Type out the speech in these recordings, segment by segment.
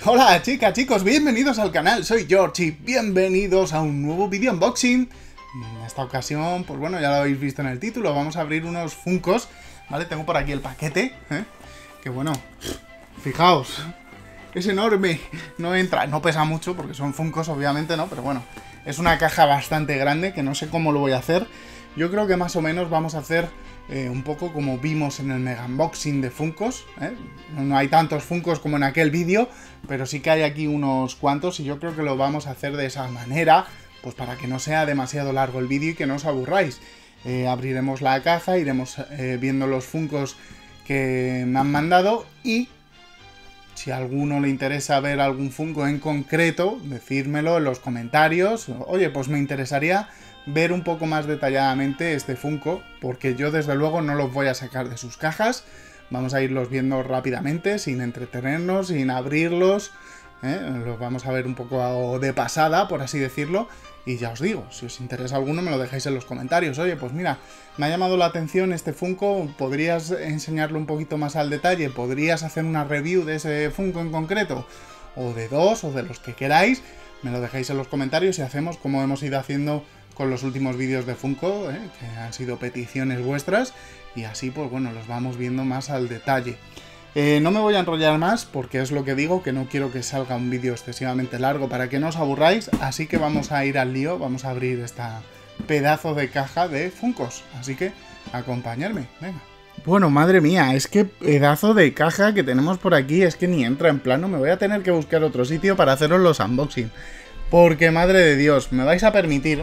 Hola chicas, chicos, bienvenidos al canal, soy George y bienvenidos a un nuevo vídeo unboxing. En esta ocasión, pues bueno, ya lo habéis visto en el título, vamos a abrir unos Funkos, ¿vale? Tengo por aquí el paquete, que bueno, fijaos, es enorme, no entra, no pesa mucho porque son Funkos obviamente, ¿no? Pero bueno, es una caja bastante grande que no sé cómo lo voy a hacer. Yo creo que más o menos vamos a hacer un poco como vimos en el mega unboxing de Funkos, No hay tantos Funkos como en aquel vídeo, pero sí que hay aquí unos cuantos y yo creo que lo vamos a hacer de esa manera, pues para que no sea demasiado largo el vídeo y que no os aburráis. Abriremos la caja, iremos viendo los Funkos que me han mandado y si a alguno le interesa ver algún Funko en concreto, decírmelo en los comentarios. Oye, pues me interesaría ver un poco más detalladamente este Funko, porque yo desde luego no los voy a sacar de sus cajas. Vamos a irlos viendo rápidamente, sin entretenernos, sin abrirlos. Los vamos a ver un poco de pasada, por así decirlo. Y ya os digo, si os interesa alguno me lo dejáis en los comentarios. Oye, pues mira, me ha llamado la atención este Funko, ¿podrías enseñarlo un poquito más al detalle? ¿Podrías hacer una review de ese Funko en concreto? O de dos, o de los que queráis. Me lo dejáis en los comentarios y hacemos como hemos ido haciendo con los últimos vídeos de Funko, que han sido peticiones vuestras, y así pues bueno, los vamos viendo más al detalle. No me voy a enrollar más porque es lo que digo, que no quiero que salga un vídeo excesivamente largo para que no os aburráis, así que vamos a ir al lío, vamos a abrir esta pedazo de caja de Funkos, así que acompañadme, venga. Bueno, madre mía, es que pedazo de caja que tenemos por aquí, es que ni entra en plano, me voy a tener que buscar otro sitio para haceros los unboxing, porque madre de Dios, me vais a permitir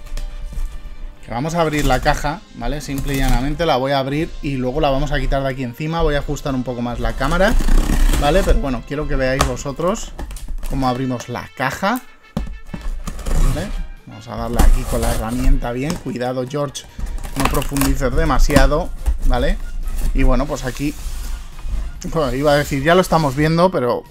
que vamos a abrir la caja, ¿vale? Simple y llanamente la voy a abrir y luego la vamos a quitar de aquí encima. Voy a ajustar un poco más la cámara, ¿vale? Pero bueno, quiero que veáis vosotros cómo abrimos la caja, ¿vale? Vamos a darle aquí con la herramienta bien. Cuidado, George, no profundices demasiado, ¿vale? Y bueno, pues aquí, pues iba a decir, ya lo estamos viendo, pero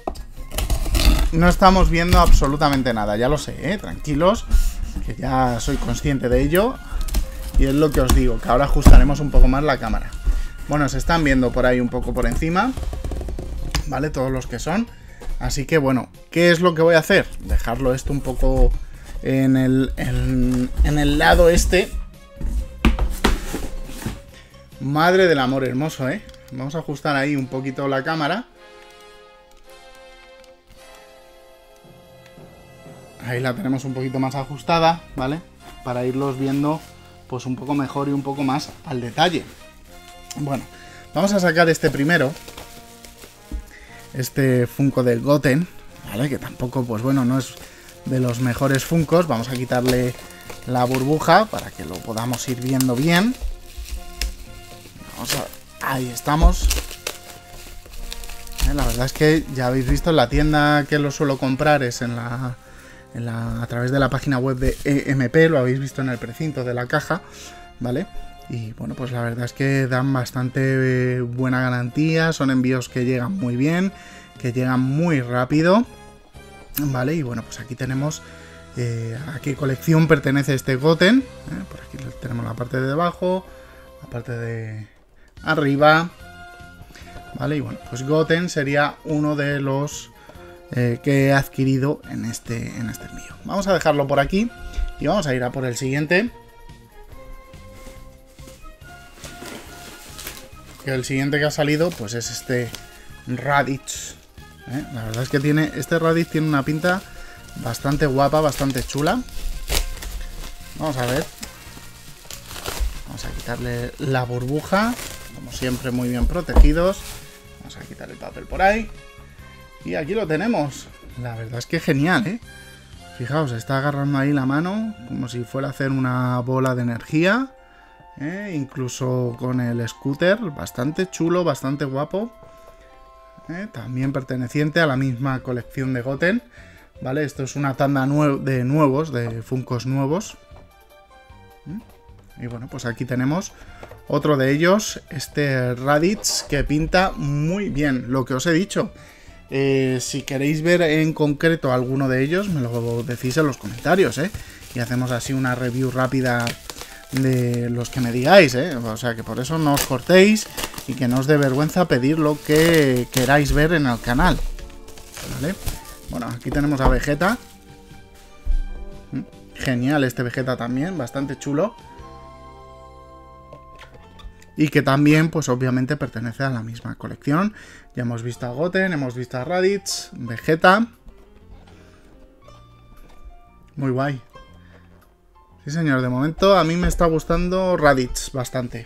no estamos viendo absolutamente nada. Ya lo sé, tranquilos, que ya soy consciente de ello. Y es lo que os digo, que ahora ajustaremos un poco más la cámara. Bueno, se están viendo por ahí un poco por encima, ¿vale? Todos los que son. Así que bueno, ¿qué es lo que voy a hacer? Dejarlo esto un poco en el lado este. Madre del amor hermoso, Vamos a ajustar ahí un poquito la cámara. Ahí la tenemos un poquito más ajustada, ¿vale? Para irlos viendo pues un poco mejor y un poco más al detalle. Bueno, vamos a sacar este primero. Este Funko del Goten, ¿vale? Que tampoco, pues bueno, no es de los mejores Funkos. Vamos a quitarle la burbuja para que lo podamos ir viendo bien. Vamos a... Ahí estamos. La verdad es que ya habéis visto en la tienda que lo suelo comprar, es a través de la página web de EMP, lo habéis visto en el precinto de la caja, ¿vale? Y bueno, pues la verdad es que dan bastante buena garantía, son envíos que llegan muy bien, que llegan muy rápido, ¿vale? Y bueno, pues aquí tenemos a qué colección pertenece este Goten, por aquí tenemos la parte de debajo, la parte de arriba, ¿vale? Y bueno, pues Goten sería uno de los que he adquirido en este envío. Vamos a dejarlo por aquí y vamos a ir a por el siguiente. Que el siguiente que ha salido pues es este Raditz, La verdad es que este Raditz tiene una pinta bastante guapa, bastante chula. Vamos a ver. Vamos a quitarle la burbuja, como siempre muy bien protegidos. Vamos a quitar el papel por ahí. Y aquí lo tenemos. La verdad es que genial, Fijaos, está agarrando ahí la mano como si fuera a hacer una bola de energía. Incluso con el scooter. Bastante chulo, bastante guapo. También perteneciente a la misma colección de Goten. ¿Vale? Esto es una tanda de Funkos nuevos. Y bueno, pues aquí tenemos otro de ellos. Este Raditz, que pinta muy bien. Lo que os he dicho. Si queréis ver en concreto alguno de ellos, me lo decís en los comentarios, y hacemos así una review rápida de los que me digáis, o sea que por eso no os cortéis y que no os dé vergüenza pedir lo que queráis ver en el canal, ¿vale? Bueno, aquí tenemos a Vegeta. Genial este Vegeta también, bastante chulo. Y que también, pues obviamente pertenece a la misma colección. Ya hemos visto a Goten, hemos visto a Raditz, Vegeta. Muy guay. Sí, señor, de momento a mí me está gustando Raditz bastante.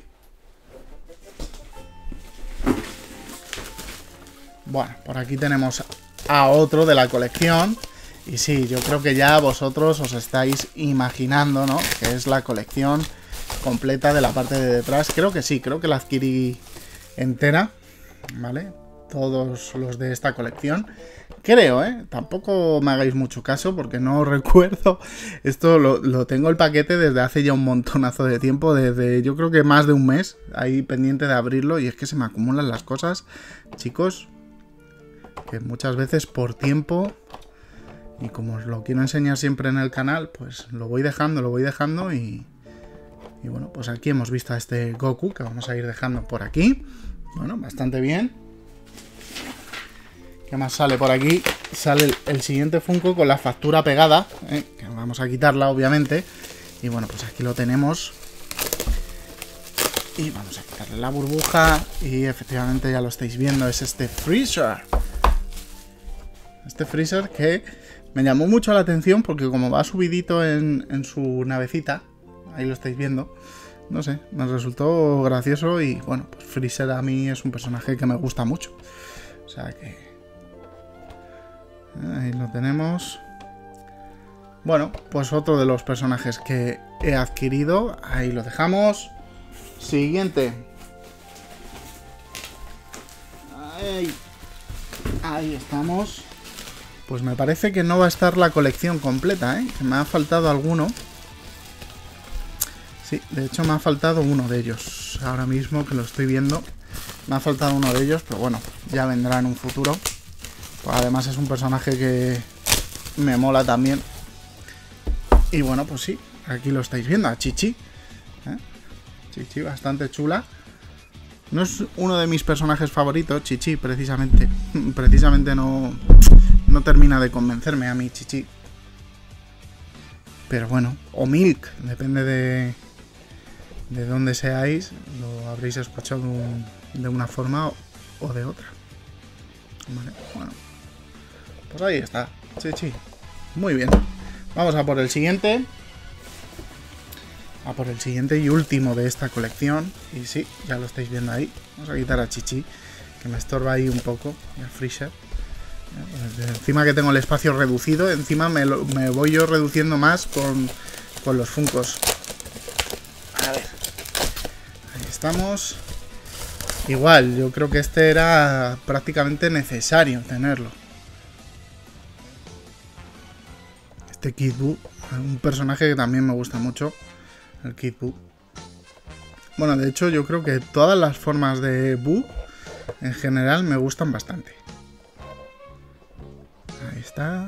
Bueno, por aquí tenemos a otro de la colección. Y sí, yo creo que ya vosotros os estáis imaginando, ¿no? Que es la colección completa de la parte de detrás. Creo que sí, creo que la adquirí entera, ¿vale? Todos los de esta colección. Creo, ¿eh? Tampoco me hagáis mucho caso porque no recuerdo. Esto lo tengo el paquete desde hace ya un montonazo de tiempo. Desde yo creo que más de un mes. Ahí pendiente de abrirlo. Y es que se me acumulan las cosas, chicos. Que muchas veces por tiempo... Y como os lo quiero enseñar siempre en el canal, pues lo voy dejando y bueno, pues aquí hemos visto a este Goku que vamos a ir dejando por aquí. Bueno, bastante bien. ¿Qué más sale por aquí? Sale el siguiente Funko con la factura pegada, que vamos a quitarla obviamente. Y bueno, pues aquí lo tenemos. Y vamos a quitarle la burbuja y efectivamente ya lo estáis viendo, es este Freezer. Este Freezer que... me llamó mucho la atención porque como va subidito en su navecita, ahí lo estáis viendo, no sé, me resultó gracioso y bueno, pues Freezer a mí es un personaje que me gusta mucho. O sea que... ahí lo tenemos. Bueno, pues otro de los personajes que he adquirido, ahí lo dejamos. Siguiente. Ahí estamos. Pues me parece que no va a estar la colección completa, ¿eh? Que me ha faltado alguno. Sí, de hecho me ha faltado uno de ellos. Ahora mismo que lo estoy viendo, me ha faltado uno de ellos, pero bueno, ya vendrá en un futuro. Pues además es un personaje que me mola también. Y bueno, pues sí, aquí lo estáis viendo, a Chi-Chi. Chi-Chi, bastante chula. No es uno de mis personajes favoritos, Chi-Chi, precisamente. Precisamente no termina de convencerme a mí, Chi-Chi. Pero bueno, o Milk, depende de dónde seáis, lo habréis escuchado de una forma o de otra. Vale, bueno. Pues ahí está, Chi-Chi. Muy bien. Vamos a por el siguiente. A por el siguiente y último de esta colección. Y sí, ya lo estáis viendo ahí. Vamos a quitar a Chi-Chi, que me estorba ahí un poco. Y a Freezer. Encima que tengo el espacio reducido, encima me voy yo reduciendo más con los Funkos. A ver. Ahí estamos. Igual, yo creo que este era prácticamente necesario tenerlo. Este Kid Buu, un personaje que también me gusta mucho. El Kid Buu. Bueno, de hecho yo creo que todas las formas de Buu en general me gustan bastante. Ahí está.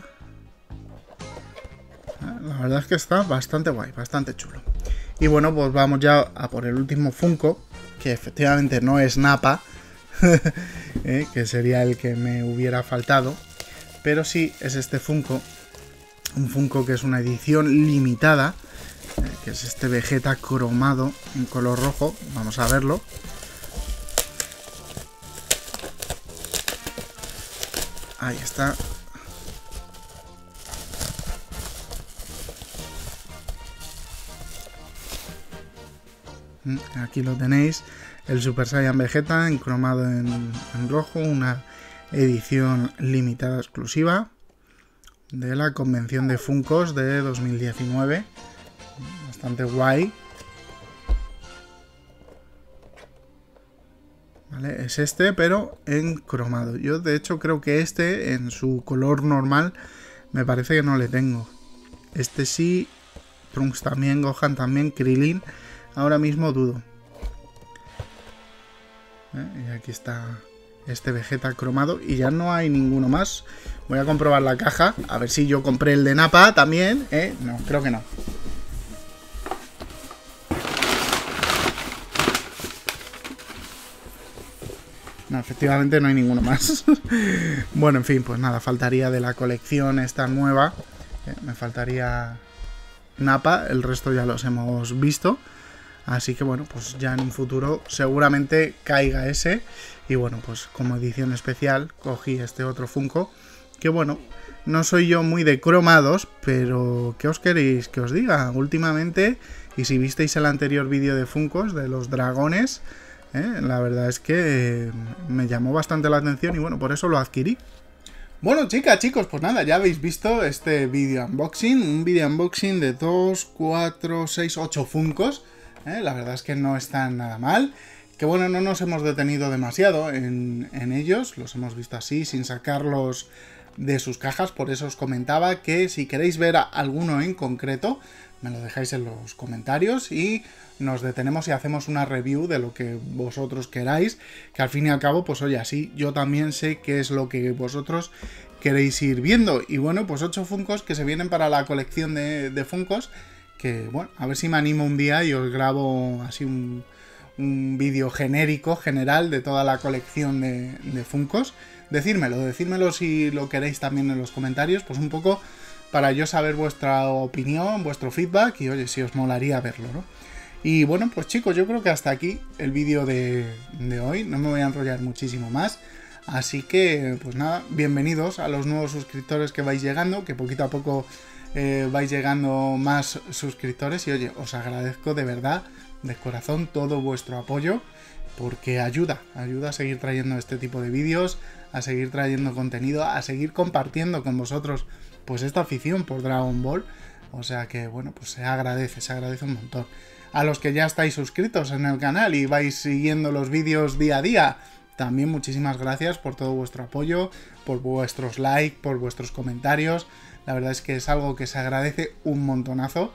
La verdad es que está bastante guay, bastante chulo. Y bueno, pues vamos ya a por el último Funko, que efectivamente no es Nappa, que sería el que me hubiera faltado, pero sí es este Funko, un Funko que es una edición limitada, que es este Vegeta cromado en color rojo. Vamos a verlo. Ahí está. Aquí lo tenéis, el Super Saiyan Vegeta en cromado en rojo, una edición limitada exclusiva de la convención de Funkos de 2019. Bastante guay. Vale, es este, pero en cromado. Yo de hecho creo que este en su color normal me parece que no le tengo. Este sí, Trunks también, Gohan también, Krillin. Ahora mismo dudo. Y aquí está este Vegeta cromado. Y ya no hay ninguno más. Voy a comprobar la caja. A ver si yo compré el de Nappa también. No, creo que no. No, efectivamente no hay ninguno más. Bueno, en fin, pues nada, faltaría de la colección esta nueva. Me faltaría Nappa, el resto ya los hemos visto. Así que bueno, pues ya en un futuro seguramente caiga ese. Y bueno, pues como edición especial cogí este otro Funko. Que bueno, no soy yo muy de cromados, pero ¿qué os queréis que os diga? Últimamente, y si visteis el anterior vídeo de Funkos, de los dragones, la verdad es que me llamó bastante la atención y bueno, por eso lo adquirí. Bueno, chicas, chicos, pues nada, ya habéis visto este vídeo unboxing. Un vídeo unboxing de 2, 4, 6, 8 Funkos. La verdad es que no están nada mal. Que bueno, no nos hemos detenido demasiado en ellos. Los hemos visto así, sin sacarlos de sus cajas. Por eso os comentaba que si queréis ver a alguno en concreto, me lo dejáis en los comentarios y nos detenemos y hacemos una review de lo que vosotros queráis. Que al fin y al cabo, pues oye, así yo también sé qué es lo que vosotros queréis ir viendo. Y bueno, pues 8 Funkos que se vienen para la colección de Funkos. Que bueno, a ver si me animo un día y os grabo así un vídeo genérico, general de toda la colección de Funkos. Decírmelo si lo queréis también en los comentarios, pues un poco para yo saber vuestra opinión, vuestro feedback y oye, si os molaría verlo, ¿no? Y bueno, pues chicos, yo creo que hasta aquí el vídeo de hoy, no me voy a enrollar muchísimo más. Así que, pues nada, bienvenidos a los nuevos suscriptores que vais llegando, que poquito a poco vais llegando más suscriptores y oye, os agradezco de verdad, de corazón, todo vuestro apoyo porque ayuda a seguir trayendo este tipo de vídeos, a seguir trayendo contenido, a seguir compartiendo con vosotros pues esta afición por Dragon Ball. O sea que bueno, pues se agradece un montón. A los que ya estáis suscritos en el canal y vais siguiendo los vídeos día a día, también muchísimas gracias por todo vuestro apoyo, por vuestros likes, por vuestros comentarios. La verdad es que es algo que se agradece un montonazo.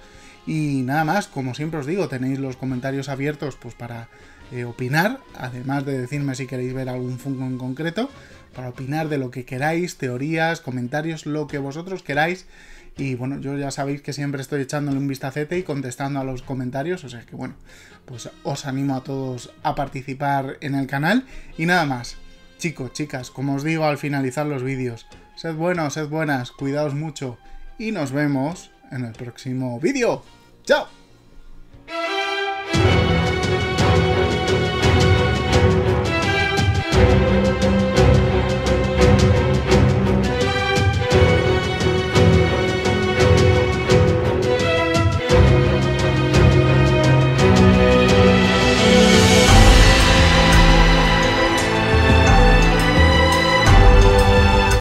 Y nada más, como siempre os digo, tenéis los comentarios abiertos pues para opinar, además de decirme si queréis ver algún Funko en concreto, para opinar de lo que queráis, teorías, comentarios, lo que vosotros queráis. Y bueno, yo ya sabéis que siempre estoy echándole un vistacete y contestando a los comentarios, o sea que bueno, pues os animo a todos a participar en el canal. Y nada más, chicos, chicas, como os digo al finalizar los vídeos, sed buenos, sed buenas, cuidaos mucho y nos vemos en el próximo vídeo. ¡Chao!